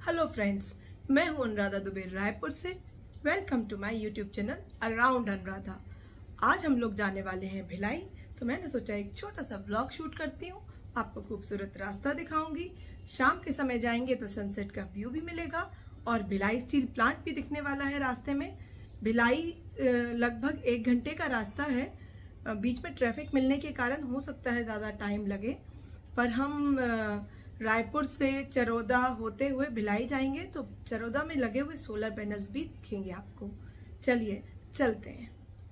Hello friends, मैं हूं अनुराधा दुबे रायपुर से। Welcome to my YouTube channel around Anuradha. आज हम लोग जाने वाले हैं भिलाई, तो मैंने सोचा एक छोटा सा व्लॉग शूट करती हूँ। आपको खूबसूरत रास्ता दिखाऊंगी। शाम के समय जाएंगे तो सनसेट का व्यू भी मिलेगा और भिलाई स्टील प्लांट भी दिखने वाला है रास्ते में। भिलाई लगभग 1 घंटे का रास्ता है। बीच में ट्रैफिक मिलने के कारण हो सकता है ज़्यादा टाइम लगे, पर हम रायपुर से चरोदा होते हुए भिलाई जाएंगे तो चरोदा में लगे हुए सोलर पैनल्स भी दिखेंगे आपको। चलिए चलते हैं।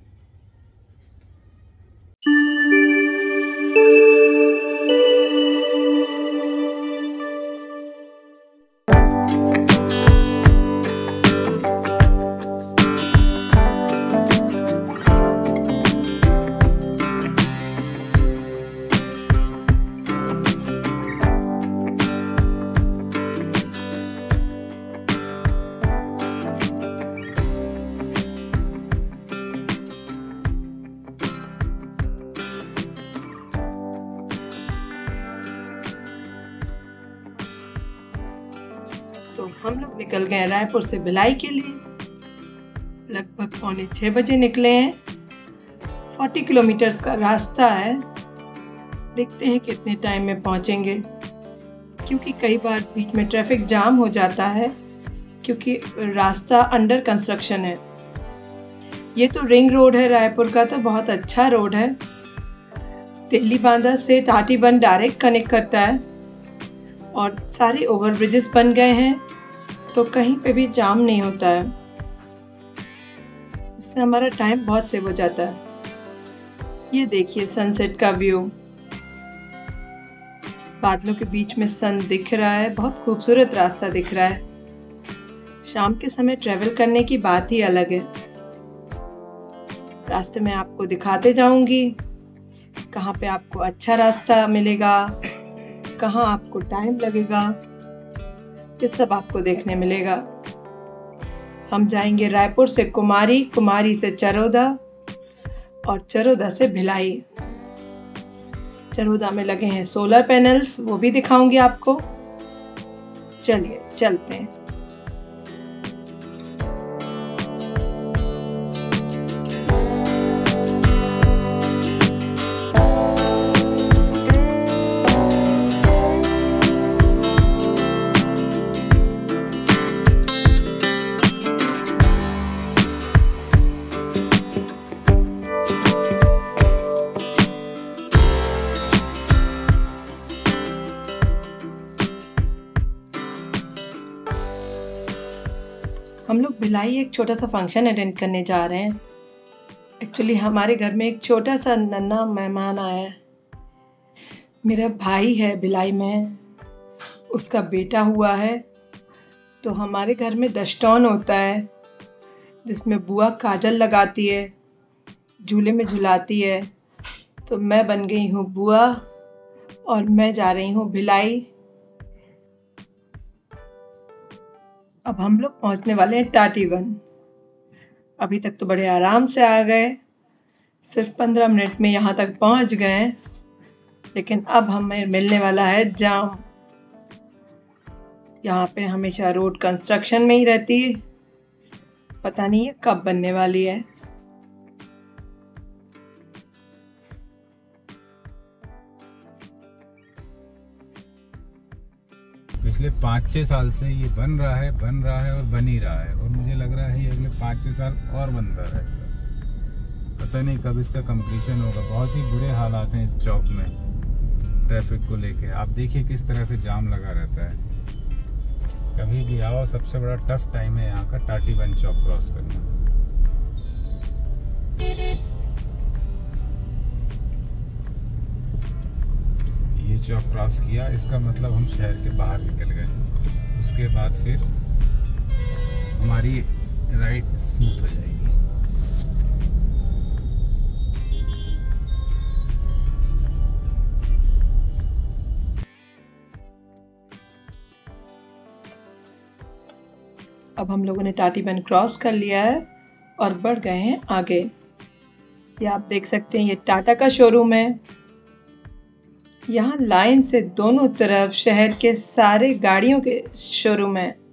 तो हम लोग निकल गए रायपुर से भिलाई के लिए। लगभग 5:45 बजे निकले हैं। 40 किलोमीटर्स का रास्ता है। देखते हैं कितने टाइम में पहुंचेंगे, क्योंकि कई बार बीच में ट्रैफिक जाम हो जाता है क्योंकि रास्ता अंडर कंस्ट्रक्शन है। ये तो रिंग रोड है रायपुर का, तो बहुत अच्छा रोड है। दिल्ली बांदा से टाटीबंध डायरेक्ट कनेक्ट करता है और सारे ओवर ब्रिजेस बन गए हैं, तो कहीं पे भी जाम नहीं होता है। इससे हमारा टाइम बहुत सेव हो जाता है। ये देखिए सनसेट का व्यू, बादलों के बीच में सन दिख रहा है। बहुत खूबसूरत रास्ता दिख रहा है। शाम के समय ट्रैवल करने की बात ही अलग है। रास्ते में आपको दिखाते जाऊंगी कहाँ पे आपको अच्छा रास्ता मिलेगा, कहाँ आपको टाइम लगेगा, ये सब आपको देखने मिलेगा। हम जाएंगे रायपुर से कुमारी, कुमारी से चरोदा और चरोदा से भिलाई। चरोदा में लगे हैं सोलर पैनल्स, वो भी दिखाऊंगी आपको। चलिए चलते हैं। हम लोग भिलाई एक छोटा सा फंक्शन अटेंड करने जा रहे हैं। एक्चुअली हमारे घर में एक छोटा सा नन्हा मेहमान आया है। मेरा भाई है भिलाई में, उसका बेटा हुआ है। तो हमारे घर में दशटौन होता है, जिसमें बुआ काजल लगाती है, झूले में झुलाती है। तो मैं बन गई हूँ बुआ और मैं जा रही हूँ भिलाई। अब हम लोग पहुंचने वाले हैं टाटीबंध। अभी तक तो बड़े आराम से आ गए, सिर्फ 15 मिनट में यहाँ तक पहुंच गए, लेकिन अब हमें मिलने वाला है जाम। यहाँ पे हमेशा रोड कंस्ट्रक्शन में ही रहती है, पता नहीं है कब बनने वाली है। पिछले 5-6 साल से ये बन रहा है और बन ही रहा है, और मुझे लग रहा है ये अगले 5-6 साल और बनता रहेगा। पता नहीं कब इसका कंप्लीशन होगा। बहुत ही बुरे हालात हैं इस चौक में ट्रैफिक को लेके। आप देखिए किस तरह से जाम लगा रहता है। कभी भी आओ, सबसे बड़ा टफ टाइम है यहाँ का टाटीबंध चौक क्रॉस करना। ये चौक क्रॉस किया, इसका मतलब हम शहर के बाहर निकल गए। उसके बाद फिर हमारी राइड स्मूथ हो जाएगी। अब हम लोगों ने टाटीबंध क्रॉस कर लिया है और बढ़ गए हैं आगे। ये आप देख सकते हैं, ये टाटा का शोरूम है। यहाँ लाइन से दोनों तरफ शहर के सारे गाड़ियों के शोरूम है।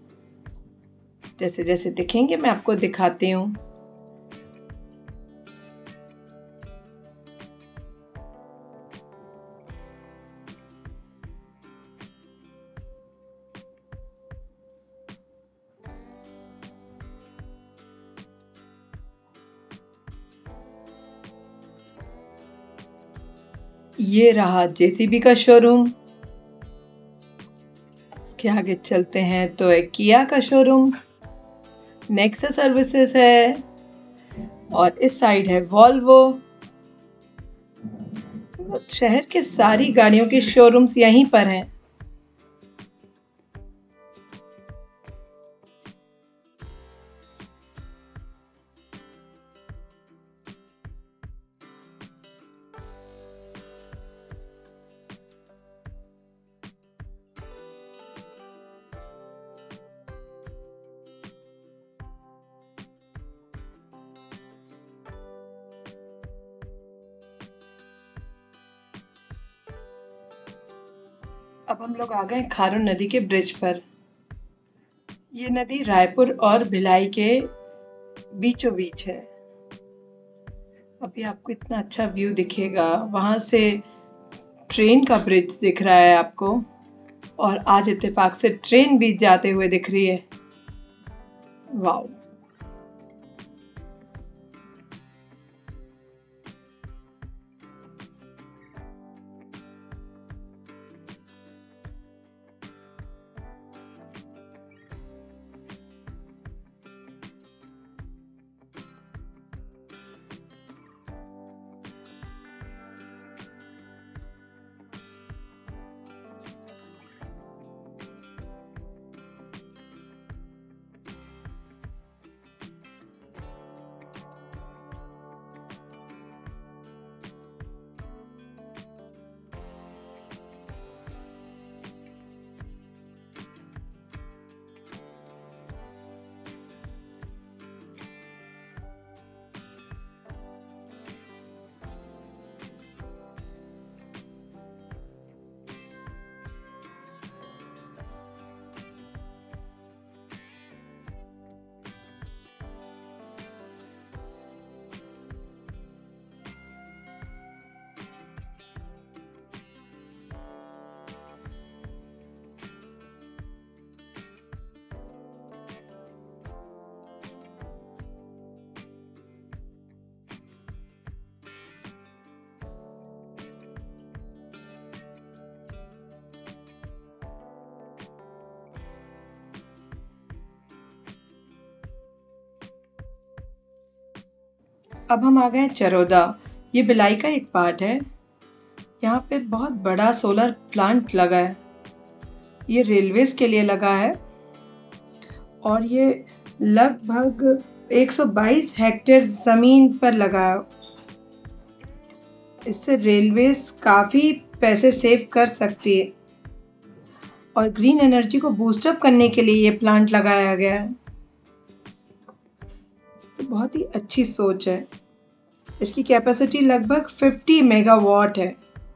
जैसे जैसे दिखेंगे मैं आपको दिखाती हूँ। ये रहा जेसीबी का शोरूम। इसके आगे चलते हैं तो एक किया का शोरूम, नेक्सा सर्विसेज है और इस साइड है वॉल्वो। शहर के सारी गाड़ियों के शोरूम्स यहीं पर हैं। अब हम लोग आ गए खारून नदी के ब्रिज पर। ये नदी रायपुर और भिलाई के बीचों बीच है। अभी आपको इतना अच्छा व्यू दिखेगा, वहां से ट्रेन का ब्रिज दिख रहा है आपको, और आज इत्तेफाक से ट्रेन भी जाते हुए दिख रही है। वाओ! अब हम आ गए चरोदा। ये भिलाई का एक पार्ट है। यहाँ पे बहुत बड़ा सोलर प्लांट लगा है। ये रेलवेज के लिए लगा है और ये लगभग 122 हेक्टेयर ज़मीन पर लगा है। इससे रेलवेज काफ़ी पैसे सेव कर सकती है और ग्रीन एनर्जी को बूस्टअप करने के लिए ये प्लांट लगाया गया है। बहुत ही अच्छी सोच है। इसकी कैपेसिटी लगभग 50 मेगावाट है।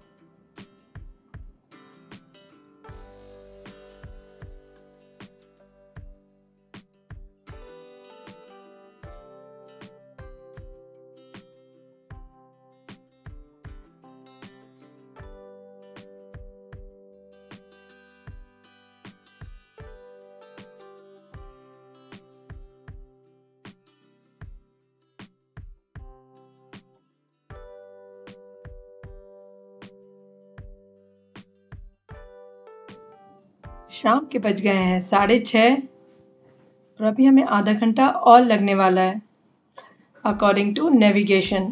शाम के बज गए हैं 6:30 और अभी हमें आधा घंटा और लगने वाला है अकॉर्डिंग टू नेविगेशन।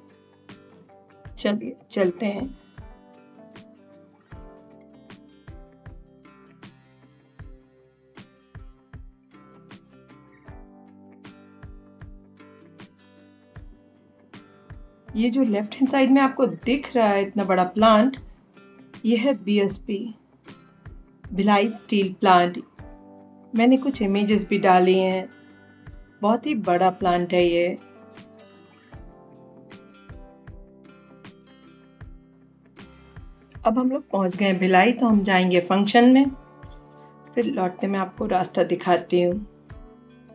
चलिए चलते हैं। ये जो लेफ्ट हैंड साइड में आपको दिख रहा है इतना बड़ा प्लांट, ये है BSP भिलाई स्टील प्लांट। मैंने कुछ इमेजेस भी डाली हैं। बहुत ही बड़ा प्लांट है ये। अब हम लोग पहुंच गए भिलाई, तो हम जाएंगे फंक्शन में, फिर लौटते मैं आपको रास्ता दिखाती हूँ।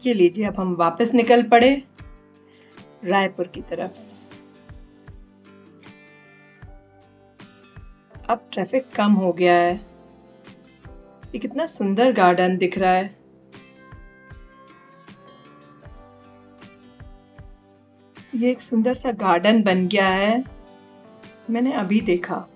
ये लीजिए, अब हम वापस निकल पड़े रायपुर की तरफ। अब ट्रैफिक कम हो गया है। ये कितना सुंदर गार्डन दिख रहा है। ये एक सुंदर सा गार्डन बन गया है, मैंने अभी देखा।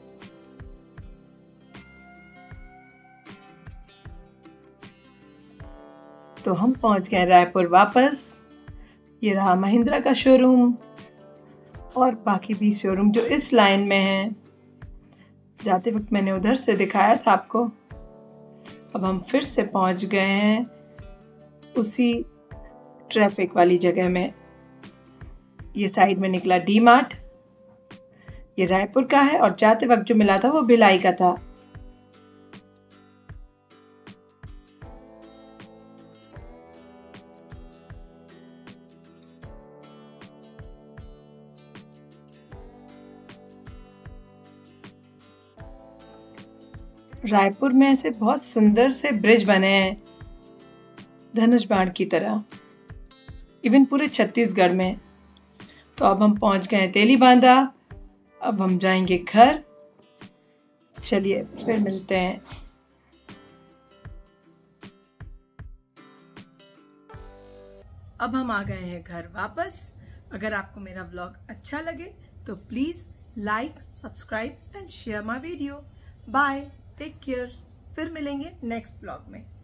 तो हम पहुंच गए रायपुर वापस। ये रहा महिंद्रा का शोरूम और बाकी भी शोरूम जो इस लाइन में है। जाते वक्त मैंने उधर से दिखाया था आपको। अब हम फिर से पहुंच गए हैं उसी ट्रैफिक वाली जगह में। ये साइड में निकला डी मार्ट। ये रायपुर का है और जाते वक्त जो मिला था वो भिलाई का था। रायपुर में ऐसे बहुत सुंदर से ब्रिज बने हैं धनुष बाण की तरह, इवन पूरे छत्तीसगढ़ में। तो अब हम पहुंच गए तेली बांधा। अब हम जाएंगे घर। चलिए फिर मिलते हैं। अब हम आ गए हैं घर वापस। अगर आपको मेरा व्लॉग अच्छा लगे तो please like, subscribe and share my video. Bye, take care. फिर मिलेंगे नेक्स्ट व्लॉग में।